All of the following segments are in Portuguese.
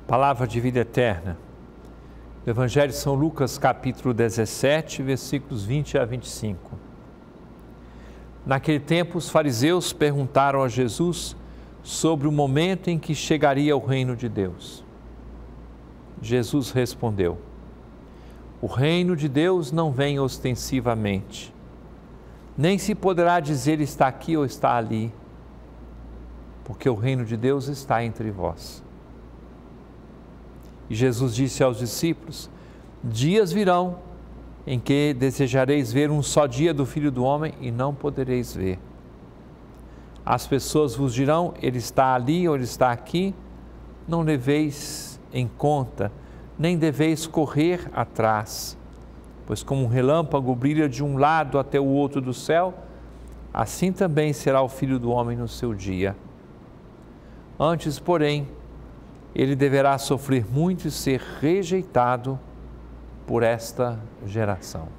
Palavra de vida eterna. Do Evangelho de São Lucas, capítulo 17, versículos 20 a 25. Naquele tempo, os fariseus perguntaram a Jesus sobre o momento em que chegaria o reino de Deus. Jesus respondeu: o reino de Deus não vem ostensivamente, nem se poderá dizer está aqui ou está ali, porque o reino de Deus está entre vós. E Jesus disse aos discípulos: dias virão em que desejareis ver um só dia do Filho do Homem e não podereis ver. As pessoas vos dirão, ele está ali ou ele está aqui, não leveis em conta, nem deveis correr atrás, pois como um relâmpago brilha de um lado até o outro do céu, assim também será o Filho do Homem no seu dia. Antes, porém, ele deverá sofrer muito e ser rejeitado por esta geração.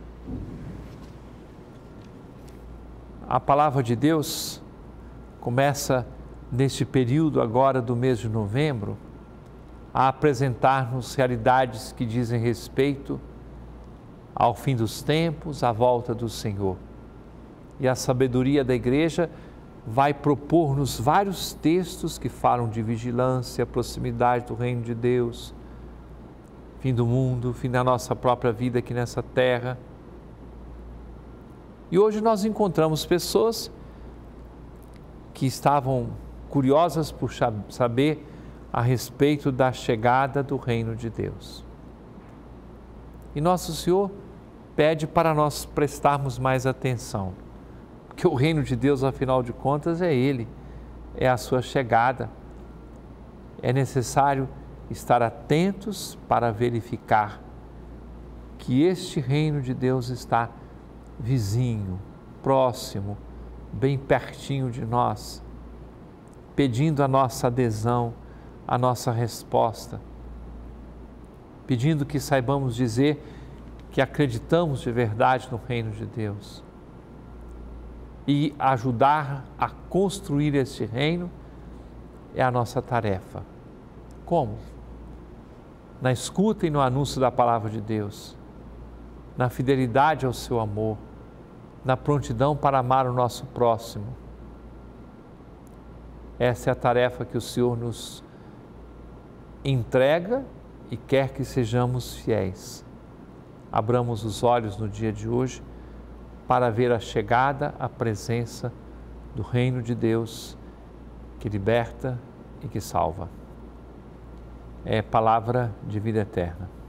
A palavra de Deus começa neste período agora do mês de novembro a apresentar-nos realidades que dizem respeito ao fim dos tempos, à volta do Senhor. E a sabedoria da Igreja vai propor-nos vários textos que falam de vigilância, proximidade do reino de Deus, fim do mundo, fim da nossa própria vida aqui nessa terra. E hoje nós encontramos pessoas que estavam curiosas por saber a respeito da chegada do reino de Deus. E nosso Senhor pede para nós prestarmos mais atenção, porque o reino de Deus, afinal de contas, é Ele, é a sua chegada. É necessário estar atentos para verificar que este reino de Deus está vizinho, próximo, bem pertinho de nós, pedindo a nossa adesão, a nossa resposta, pedindo que saibamos dizer que acreditamos de verdade no reino de Deus e ajudar a construir este reino é a nossa tarefa. Como? Na escuta e no anúncio da palavra de Deus, na fidelidade ao seu amor, na prontidão para amar o nosso próximo. Essa é a tarefa que o Senhor nos entrega e quer que sejamos fiéis. Abramos os olhos no dia de hoje para ver a chegada, a presença do reino de Deus que liberta e que salva. É palavra de vida eterna.